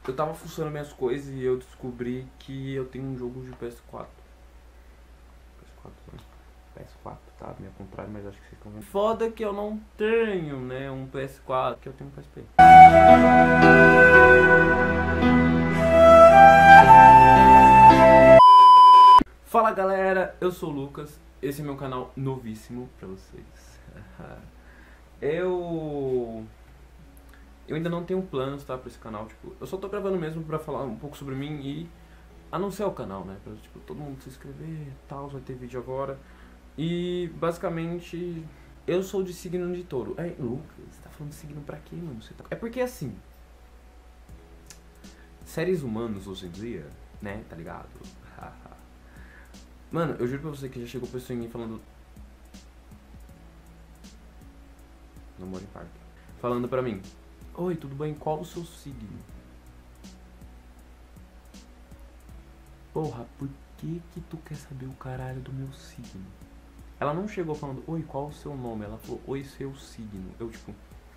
Eu tava fuçando minhas coisas e eu descobri que eu tenho um jogo de PS4. PS4, né? PS4, tá? Meio contrário, mas acho que vocês estão vendo. Foda que eu não tenho, né? Um PS4, que eu tenho um PSP. Fala galera, eu sou o Lucas, esse é meu canal novíssimo pra vocês. Eu ainda não tenho planos, tá, pra esse canal, tipo, eu só tô gravando mesmo pra falar um pouco sobre mim e anunciar o canal, né, pra, tipo, todo mundo se inscrever e tal, vai ter vídeo agora. E, basicamente, eu sou de signo de touro. Lucas, você tá falando de signo pra quê, mano? É porque, assim, seres humanos hoje em dia, né, tá ligado? Mano, eu juro pra você que já chegou pessoa em mim falando... Namoro em parque. Falando pra mim: oi, tudo bem? Qual o seu signo? Porra, por que que tu quer saber o caralho do meu signo? Ela não chegou falando: oi, qual o seu nome? Ela falou: oi, seu signo. Eu tipo...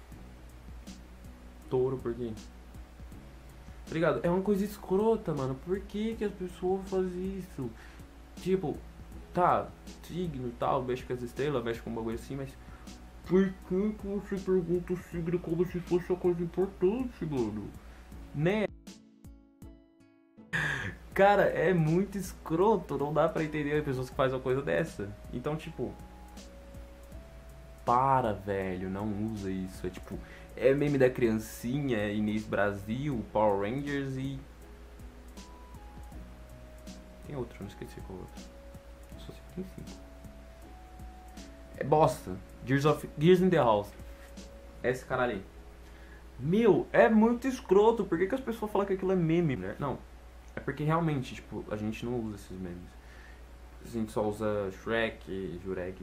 Touro, por quê? Tá ligado? É uma coisa escrota, mano. Por que que as pessoas fazem isso? Tipo, tá, signo e tal, mexe com as estrelas, mexe com um bagulho assim, mas... Por que que você pergunta o signo como se fosse uma coisa importante, mano? Né? Cara, é muito escroto, não dá pra entender pessoas que fazem uma coisa dessa. Então, tipo... Para, velho, não usa isso. É tipo... É meme da criancinha, Inês Brasil, Power Rangers e... Tem outro, não esqueci qual outro. Só sei que tem 5. É bosta. Gears in the House. Esse cara ali. Meu, é muito escroto. Por que que as pessoas falam que aquilo é meme, né? Não. É porque realmente, tipo, a gente não usa esses memes. A gente só usa Shrek, Jureg.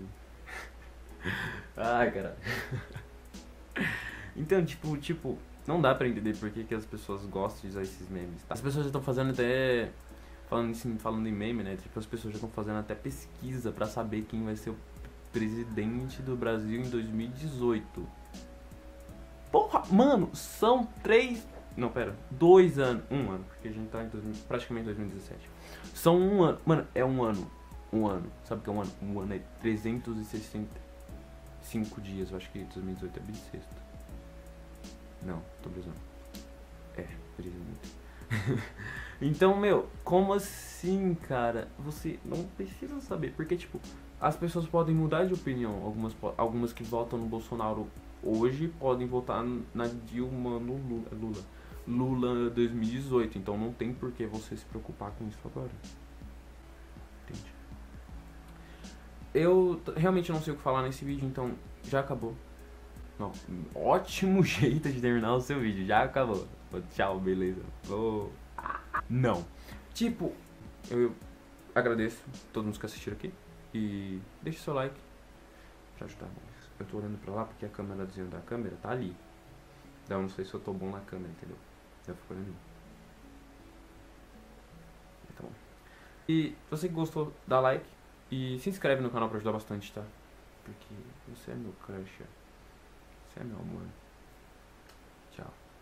Ai, caralho. Então, tipo, não dá pra entender por que que as pessoas gostam de usar esses memes, tá? As pessoas já estão fazendo até... Falando em meme, né? Tipo, as pessoas já estão fazendo até pesquisa pra saber quem vai ser o presidente do Brasil em 2018. Porra, mano, são 3... Não, pera, 2 anos. 1 ano, porque a gente tá em praticamente 2017. São 1 ano. Mano, é 1 ano. 1 ano. Sabe o que é 1 ano? 1 ano é 365 dias. Eu acho que 2018 é bissexto. Não, tô brisando. É, brisa muito. Então, meu, como assim, cara? Você não precisa saber. Porque, tipo, as pessoas podem mudar de opinião. Algumas que votam no Bolsonaro hoje podem votar na Dilma no Lula 2018. Então não tem por que você se preocupar com isso agora. Entende? Eu realmente não sei o que falar nesse vídeo, então já acabou. Não, ótimo jeito de terminar o seu vídeo. Já acabou. Tchau, beleza. Não. Tipo, eu agradeço a todos os que assistiram aqui. E deixe seu like pra ajudar. Eu tô olhando pra lá porque a câmerazinha da câmera tá ali. Então eu não sei se eu tô bom na câmera, entendeu? Eu fico olhando. Então. E se você gostou, dá like. E se inscreve no canal pra ajudar bastante, tá? Porque você é meu crush. Você é meu amor.